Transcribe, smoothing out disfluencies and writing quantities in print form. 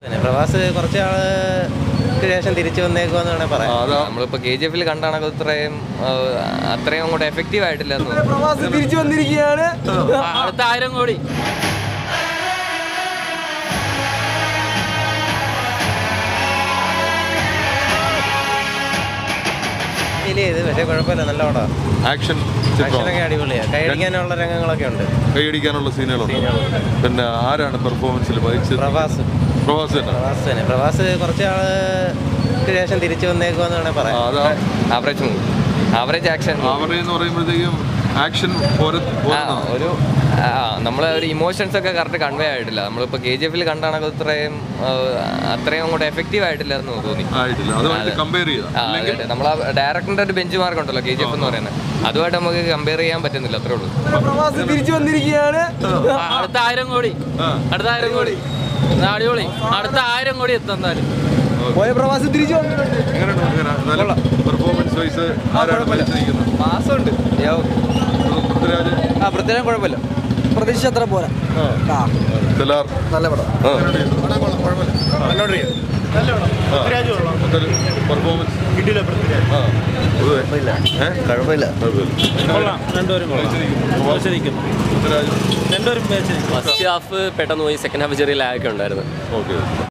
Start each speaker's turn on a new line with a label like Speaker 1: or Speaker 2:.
Speaker 1: പ്രവാസ് കുറച്ച് നാൾക്ക് ശേഷം തിരിച്ചു വന്നേക്കുമെന്ന് വേണേൽ പറയാം.
Speaker 2: നമ്മളിപ്പോൾ KGF കണ്ടാണ് അത്രയും അങ്ങോട്ട് എഫക്റ്റീവ് ആയിട്ടില്ല.
Speaker 3: പ്രവാസ് തിരിച്ചു വന്നിരിക്കുകയാണ്.
Speaker 4: അടുത്ത 1000 കോടി.
Speaker 1: ചെയ്ത് പക്ഷേ കുഴപ്പമില്ല, നല്ല പടം. ആക്ഷനൊക്കെ അടിപൊളിയാണ്. കൈയടിക്കാനുള്ള രംഗങ്ങളൊക്കെ ഉണ്ട്.
Speaker 5: കൈയടിക്കാനുള്ള സീനുകളുണ്ട്. പിന്നെ ആരാണ് പെർഫോമൻസിൽ വഹിച്ചത്?
Speaker 1: പ്രവാസ് കുറച്ച് നാൾക്ക് ശേഷം തിരിച്ചു വന്നേക്കുമെന്ന് വേണേൽ പറയാം.
Speaker 2: ആവറേജ് ആക്ഷൻ
Speaker 5: എന്ന് പറയുമ്പോഴത്തേക്കും ആക്ഷൻ
Speaker 2: ഒരു നമ്മളെ ഒരു ഇമോഷൻസ് ഒക്കെ കറക്റ്റ് കൺവേ ആയിട്ടില്ല. നമ്മളിപ്പോൾ KGF കണ്ടാണ് അത്രയും അങ്ങോട്ട് എഫക്റ്റീവ് ആയിട്ടില്ലെന്ന് തോന്നി. നമ്മളെ ഡയറക്ടറിന്റെ ഒരു ബെഞ്ച് മാർക്ക് ഉണ്ടല്ലോ KGF എന്ന് പറയുന്നത്, അതുമായിട്ട് നമുക്ക് കമ്പയർ ചെയ്യാൻ പറ്റുന്നില്ല. അത്രേ ഉള്ളൂ.
Speaker 3: പ്രവാസ് തിരിച്ചു വന്നിരിക്കുകയാണ്.
Speaker 4: അടുത്ത 1000 കോടി. അടുത്ത 1000 കോടി. അടിപൊളി. അടുത്ത 1000 കോടി എത്തുന്നാലും
Speaker 3: പോയ പ്രവാസി തിരിച്ചു വന്നിട്ടുണ്ട്.
Speaker 5: Performance wise
Speaker 1: മാസമുണ്ട്. പൃഥ്വിരാജ് കുഴപ്പമില്ല.
Speaker 3: പ്രതീക്ഷ അത്ര പോരാ.
Speaker 5: നല്ല പടം. പെർഫോമൻസ്
Speaker 1: കുഴപ്പമില്ല.
Speaker 2: ഫസ്റ്റ് ഹാഫ് പെട്ടെന്ന് പോയി, സെക്കൻഡ് ഹാഫ് ചെറിയ ലാഗൊക്കെ ഉണ്ടായിരുന്നു.